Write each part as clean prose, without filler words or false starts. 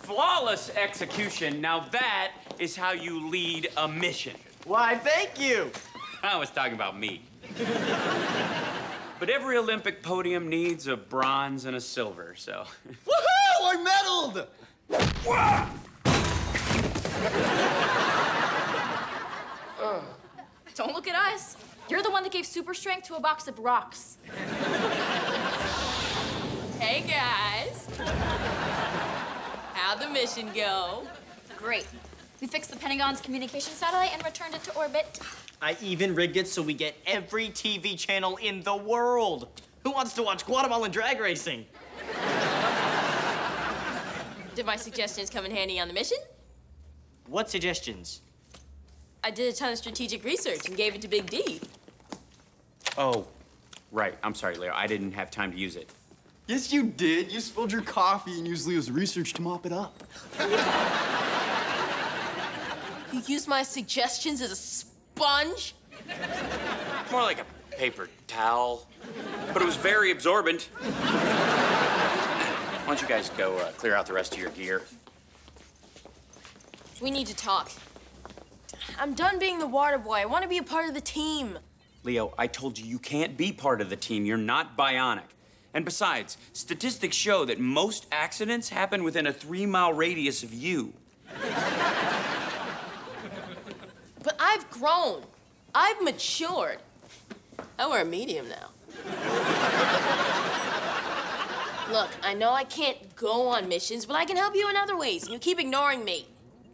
flawless execution. Now that is how you lead a mission. Why, thank you. I was talking about me. But every Olympic podium needs a bronze and a silver, so. Woohoo! I medaled! Don't look at us. You're the one that gave super strength to a box of rocks. Hey, guys. How'd the mission go? Great. We fixed the Pentagon's communication satellite and returned it to orbit. I even rigged it so we get every TV channel in the world. Who wants to watch Guatemalan drag racing? Did my suggestions come in handy on the mission? What suggestions? I did a ton of strategic research and gave it to Big D. Oh, right. I'm sorry, Leo. I didn't have time to use it. Yes, you did. You spilled your coffee and used Leo's research to mop it up. You used my suggestions as a sponge? More like a paper towel. But it was very absorbent. Why don't you guys go clear out the rest of your gear? We need to talk. I'm done being the water boy. I want to be a part of the team. Leo, I told you you can't be part of the team. You're not bionic. And besides, statistics show that most accidents happen within a 3-mile radius of you. But I've grown. I've matured. I wear a medium now. Look, I know I can't go on missions, but I can help you in other ways, and you keep ignoring me.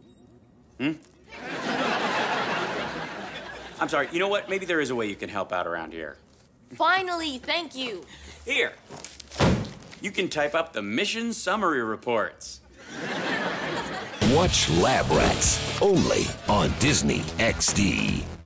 I'm sorry, you know what? Maybe there is a way you can help out around here. Finally, thank you. Here. You can type up the mission summary reports. Watch Lab Rats only on Disney XD.